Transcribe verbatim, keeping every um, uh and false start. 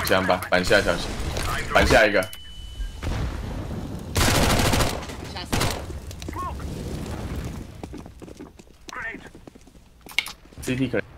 枪吧，板下小心，板下一个。 吓死我！ C T 可能。